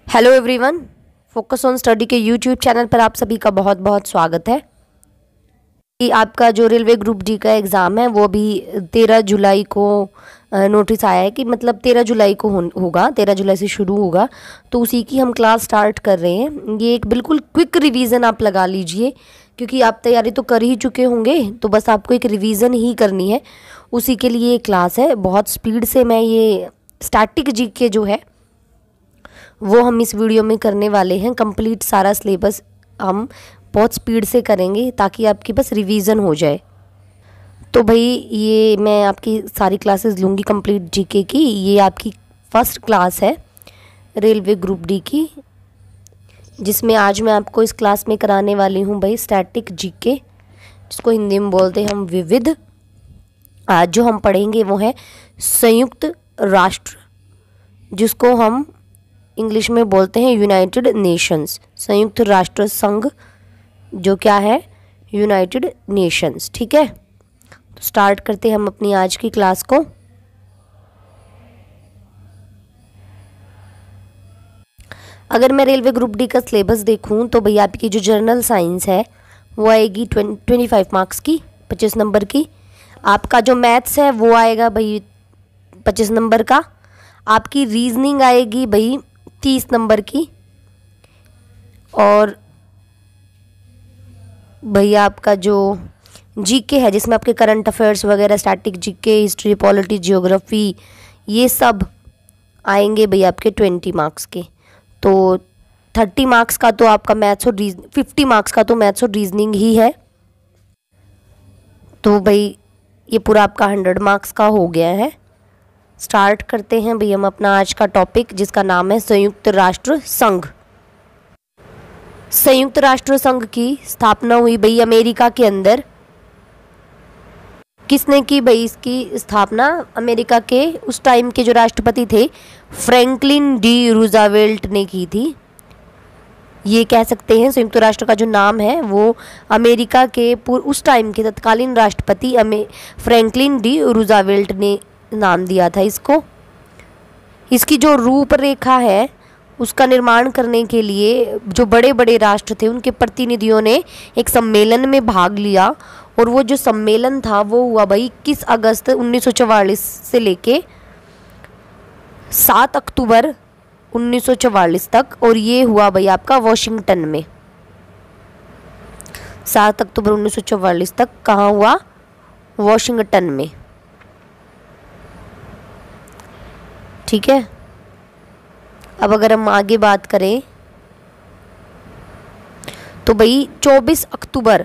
Hello everyone, focus on study के YouTube channel पर आप सभी का बहुत बहुत स्वागत है। कि आपका जो रेलवे ग्रुप डी का एग्ज़ाम है वो भी 13 जुलाई को नोटिस आया है कि मतलब 13 जुलाई को होगा, 13 जुलाई से शुरू होगा। तो उसी की हम क्लास स्टार्ट कर रहे हैं। ये एक बिल्कुल क्विक रिवीजन आप लगा लीजिए, क्योंकि आप तैयारी तो कर ही चुके होंगे, तो बस आपको एक रिवीजन ही करनी है। उसी के लिए ये क्लास है। बहुत स्पीड से मैं ये स्टैटिक जीके जो है वो हम इस वीडियो में करने वाले हैं। कंप्लीट सारा सिलेबस हम बहुत स्पीड से करेंगे ताकि आपकी बस रिवीजन हो जाए। तो भाई ये मैं आपकी सारी क्लासेस लूँगी कंप्लीट जीके की। ये आपकी फर्स्ट क्लास है रेलवे ग्रुप डी की, जिसमें आज मैं आपको इस क्लास में कराने वाली हूँ भाई स्टैटिक जीके, जिसको हिंदी में बोलते हैं हम विविध। आज जो हम पढ़ेंगे वो है संयुक्त राष्ट्र, जिसको हम इंग्लिश में बोलते हैं यूनाइटेड नेशंस। संयुक्त राष्ट्र संघ जो क्या है, यूनाइटेड नेशंस। ठीक है, तो स्टार्ट करते हैं हम अपनी आज की क्लास को। अगर मैं रेलवे ग्रुप डी का सिलेबस देखूं तो भैया आपकी जो जनरल साइंस है वो आएगी 25 मार्क्स की, 25 नंबर की। आपका जो मैथ्स है वो आएगा भाई 25 नंबर का। आपकी रीजनिंग आएगी भाई 30 नंबर की। और भैया आपका जो जीके है, जिसमें आपके करंट अफेयर्स वगैरह, static GK, history, polity, geography, ये सब आएंगे भैया आपके 20 मार्क्स के। तो 30 मार्क्स का तो आपका मैथ्स और 50 मार्क्स का तो मैथ्स और रीजनिंग ही है। तो भाई ये पूरा आपका 100 मार्क्स का हो गया है। स्टार्ट करते हैं भाई हम अपना आज का टॉपिक, जिसका नाम है संयुक्त राष्ट्र संघ। संयुक्त राष्ट्र संघ की स्थापना हुई भाई अमेरिका के अंदर। किसने की भाई इसकी स्थापना? अमेरिका के उस टाइम के जो राष्ट्रपति थे फ्रैंकलिन डी रूजावेल्ट ने की थी। ये कह सकते हैं संयुक्त राष्ट्र का जो नाम है वो अमेरिका के उस टाइम के तत्कालीन राष्ट्रपति फ्रैंकलिन डी रूजावेल्ट ने नाम दिया था इसको। इसकी जो रूपरेखा है उसका निर्माण करने के लिए जो बड़े बड़े राष्ट्र थे उनके प्रतिनिधियों ने एक सम्मेलन में भाग लिया। और वो जो सम्मेलन था वो हुआ भाई 21 अगस्त 1944 से लेके 7 अक्टूबर 1944 तक। और ये हुआ भाई आपका वॉशिंगटन में। 7 अक्टूबर 1944 तक कहाँ हुआ? वॉशिंगटन में। ठीक है, अब अगर हम आगे बात करें तो भाई 24 अक्टूबर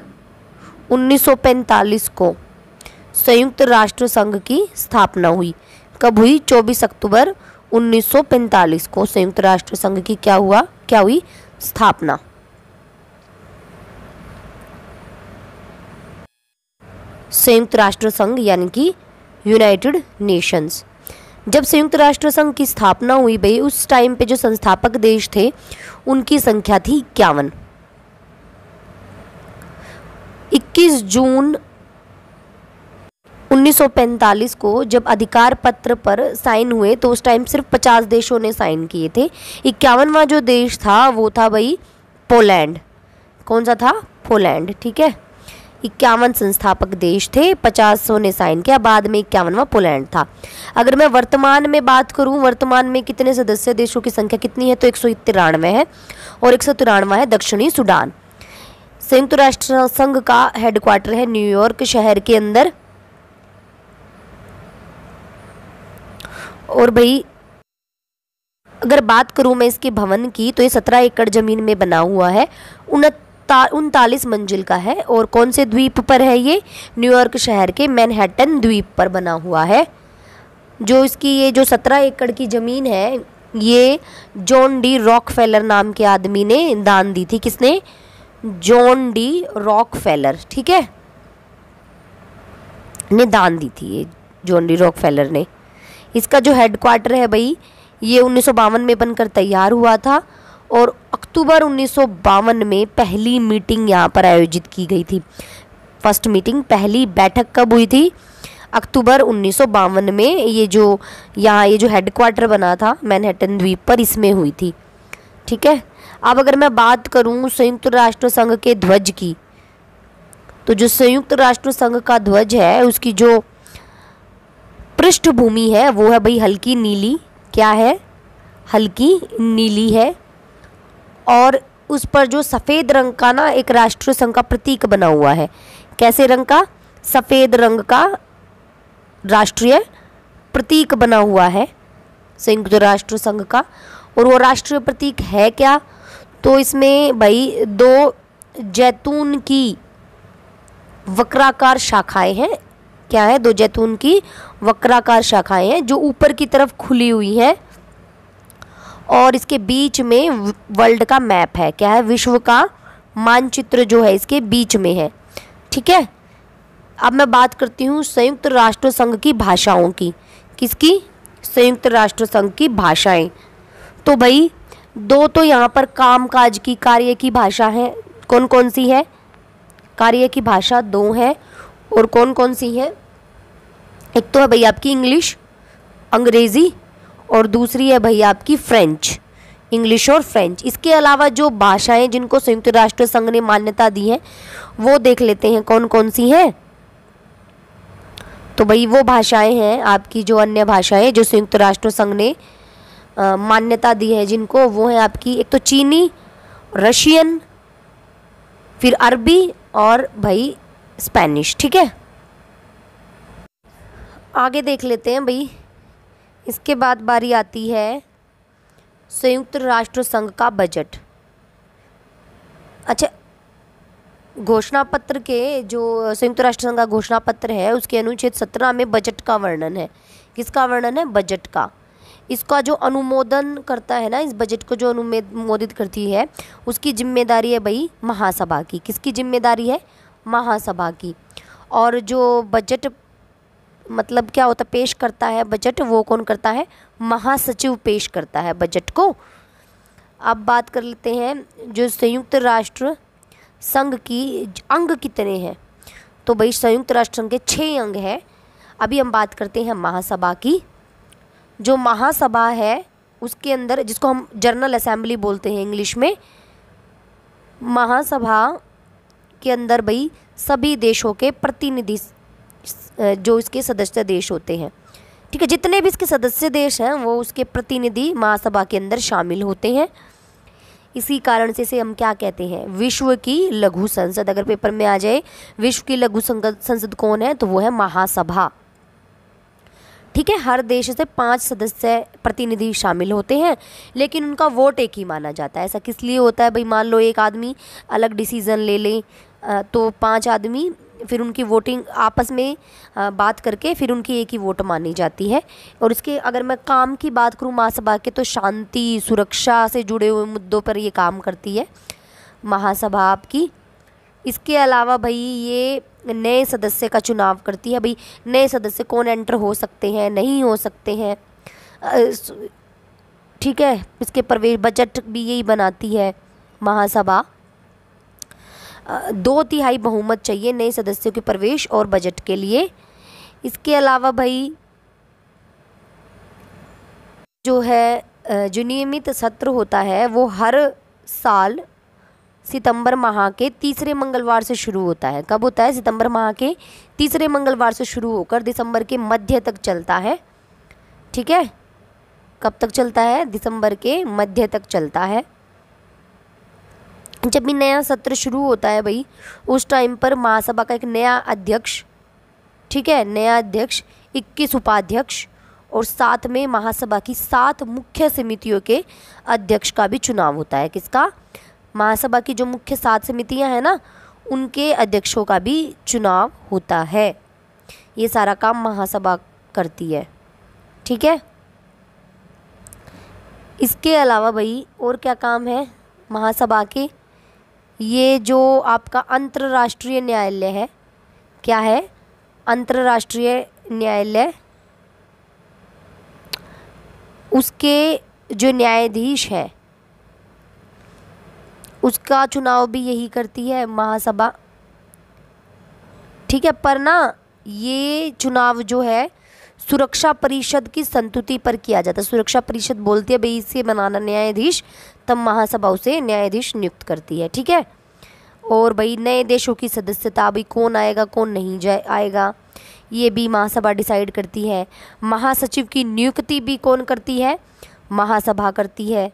1945 को संयुक्त राष्ट्र संघ की स्थापना हुई। कब हुई? 24 अक्टूबर 1945 को संयुक्त राष्ट्र संघ की क्या हुई? स्थापना। संयुक्त राष्ट्र संघ यानी कि यूनाइटेड नेशंस। जब संयुक्त राष्ट्र संघ की स्थापना हुई भाई उस टाइम पे जो संस्थापक देश थे उनकी संख्या थी 51। 21 जून 1945 को जब अधिकार पत्र पर साइन हुए तो उस टाइम सिर्फ 50 देशों ने साइन किए थे। 51वां जो देश था वो था भाई पोलैंड। कौन सा था? पोलैंड। ठीक है, 51 संस्थापक देश थे, 50 ने साइन किया, बाद में 51वां पोलैंड था। अगर मैं वर्तमान में बात करूं, वर्तमान में कितने सदस्य देशों की संख्या कितनी है तो 193 है, और 193वां है दक्षिणी सूडान। संयुक्त राष्ट्र संघ का हेडक्वार्टर है न्यूयॉर्क शहर के अंदर। और भाई अगर बात करूं मैं इसके भवन की तो ये 17 एकड़ जमीन में बना हुआ है, 39 मंजिल का है। और कौन से द्वीप पर है ये? न्यूयॉर्क शहर के मैनहट्टन द्वीप पर बना हुआ है। जो इसकी ये जो 17 एकड़ की ज़मीन है ये जॉन डी रॉकफेलर नाम के आदमी ने दान दी थी। किसने? John D Rockefeller. ठीक है, ने दान दी थी ये जॉन डी रॉकफेलर ने। इसका जो हेडक्वार्टर है भाई ये 1952 में बनकर तैयार हुआ था। और अक्टूबर 1952 में पहली मीटिंग यहाँ पर आयोजित की गई थी। फर्स्ट मीटिंग, पहली बैठक कब हुई थी? अक्टूबर 1952 में। ये जो हेडक्वार्टर बना था मैनहट्टन द्वीप पर, इसमें हुई थी। ठीक है। अब अगर मैं बात करूं संयुक्त राष्ट्र संघ के ध्वज की, तो जो संयुक्त राष्ट्र संघ का ध्वज है उसकी जो पृष्ठभूमि है वो है भाई हल्की नीली। क्या है? हल्की नीली है। और उस पर जो सफ़ेद रंग का ना एक राष्ट्र संघ का प्रतीक बना हुआ है। कैसे रंग का? सफ़ेद रंग का राष्ट्रीय प्रतीक बना हुआ है संयुक्त राष्ट्र संघ का। और वो राष्ट्रीय प्रतीक है क्या? तो इसमें भाई 2 जैतून की वक्राकार शाखाएं हैं। क्या है? 2 जैतून की वक्राकार शाखाएं हैं जो ऊपर की तरफ खुली हुई हैं, और इसके बीच में वर्ल्ड का मैप है। क्या है? विश्व का मानचित्र जो है इसके बीच में है। ठीक है। अब मैं बात करती हूँ संयुक्त राष्ट्र संघ की भाषाओं की। किसकी? संयुक्त राष्ट्र संघ की भाषाएं। तो भाई 2 तो यहाँ पर कामकाज की, कार्य की भाषा है। कौन कौन सी है? कार्य की भाषा 2 है। और कौन कौन सी है? एक तो है भाई आपकी इंग्लिश, अंग्रेज़ी, और दूसरी है भाई आपकी फ्रेंच, इंग्लिश और फ्रेंच। इसके अलावा जो भाषाएं जिनको संयुक्त राष्ट्र संघ ने मान्यता दी है वो देख लेते हैं कौन कौन सी हैं। तो भाई वो भाषाएं हैं आपकी, जो अन्य भाषाएं जो संयुक्त राष्ट्र संघ ने मान्यता दी है जिनको, वो है आपकी एक तो चीनी, रशियन, फिर अरबी और भाई स्पेनिश। ठीक है। आगे देख लेते हैं भाई। इसके बाद बारी आती है संयुक्त राष्ट्र संघ का बजट। अच्छा, घोषणा पत्र के जो संयुक्त राष्ट्र संघ का घोषणा पत्र है उसके अनुच्छेद 17 में बजट का वर्णन है। किसका वर्णन है? बजट का। इसका जो अनुमोदन करता है ना, इस बजट को जो अनुमोदित करती है उसकी जिम्मेदारी है भाई महासभा की। किसकी जिम्मेदारी है? महासभा की। और जो बजट मतलब क्या होता, पेश करता है बजट, वो कौन करता है? महासचिव पेश करता है बजट को। अब बात कर लेते हैं जो संयुक्त राष्ट्र संघ की अंग कितने हैं। तो भाई संयुक्त राष्ट्र संघ के 6 अंग हैं। अभी हम बात करते हैं महासभा की। जो महासभा है उसके अंदर, जिसको हम जनरल असेंबली बोलते हैं इंग्लिश में, महासभा के अंदर भाई सभी देशों के प्रतिनिधि जो इसके सदस्य देश होते हैं, ठीक है, जितने भी इसके सदस्य देश हैं वो उसके प्रतिनिधि महासभा के अंदर शामिल होते हैं। इसी कारण से इसे हम क्या कहते हैं? विश्व की लघु संसद। अगर पेपर में आ जाए विश्व की लघु संसद कौन है, तो वो है महासभा। ठीक है। हर देश से 5 सदस्य प्रतिनिधि शामिल होते हैं, लेकिन उनका वोट एक ही माना जाता है। ऐसा किस लिए होता है भाई? मान लो एक आदमी अलग डिसीज़न ले ले तो 5 आदमी फिर उनकी वोटिंग आपस में बात करके फिर उनकी एक ही वोट मानी जाती है। और इसके अगर मैं काम की बात करूँ महासभा के, तो शांति सुरक्षा से जुड़े हुए मुद्दों पर ये काम करती है महासभा आपकी। इसके अलावा भाई ये नए सदस्य का चुनाव करती है। भाई नए सदस्य कौन एंटर हो सकते हैं, नहीं हो सकते हैं, ठीक है। इसके प्रवेश बजट भी यही बनाती है महासभा। 2/3 बहुमत चाहिए नए सदस्यों के प्रवेश और बजट के लिए। इसके अलावा भाई जो है जो नियमित सत्र होता है वो हर साल सितंबर माह के तीसरे मंगलवार से शुरू होता है। कब होता है? सितंबर माह के तीसरे मंगलवार से शुरू होकर दिसंबर के मध्य तक चलता है। ठीक है। कब तक चलता है? दिसंबर के मध्य तक चलता है। जब भी नया सत्र शुरू होता है भाई, उस टाइम पर महासभा का एक नया अध्यक्ष, ठीक है, नया अध्यक्ष, 21 उपाध्यक्ष और साथ में महासभा की 7 मुख्य समितियों के अध्यक्ष का भी चुनाव होता है। किसका? महासभा की जो मुख्य 7 समितियां हैं ना, उनके अध्यक्षों का भी चुनाव होता है। ये सारा काम महासभा करती है। ठीक है। इसके अलावा भाई और क्या काम है महासभा के? ये जो आपका अंतर्राष्ट्रीय न्यायालय है, क्या है? अंतर्राष्ट्रीय न्यायालय, उसके जो न्यायाधीश है उसका चुनाव भी यही करती है महासभा। ठीक है। पर ना ये चुनाव जो है सुरक्षा परिषद की संस्तुति पर किया जाता है। सुरक्षा परिषद बोलती है भाई इसे बनाना न्यायाधीश, तब महासभा उसे न्यायाधीश नियुक्त करती है। ठीक है। और भाई नए देशों की सदस्यता, भाई कौन आएगा कौन नहीं जाए आएगा, ये भी महासभा डिसाइड करती है। महासचिव की नियुक्ति भी कौन करती है? महासभा करती है।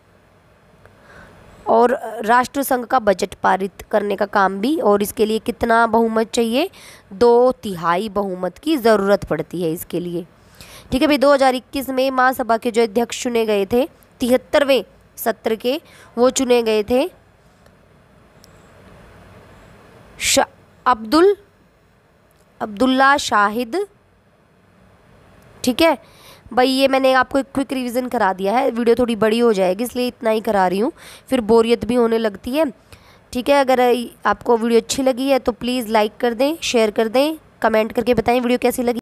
और राष्ट्रसंघ का बजट पारित करने का काम भी, और इसके लिए कितना बहुमत चाहिए? 2/3 बहुमत की ज़रूरत पड़ती है इसके लिए। ठीक है भाई। 2021 में महासभा के जो अध्यक्ष चुने गए थे 73वें सत्र के, वो चुने गए थे अब्दुल्ला शाहिद। ठीक है भाई। ये मैंने आपको एक क्विक रिवीजन करा दिया है, वीडियो थोड़ी बड़ी हो जाएगी इसलिए इतना ही करा रही हूँ, फिर बोरियत भी होने लगती है। ठीक है। अगर आपको वीडियो अच्छी लगी है तो प्लीज़ लाइक कर दें, शेयर कर दें, कमेंट करके बताएं वीडियो कैसी लगी।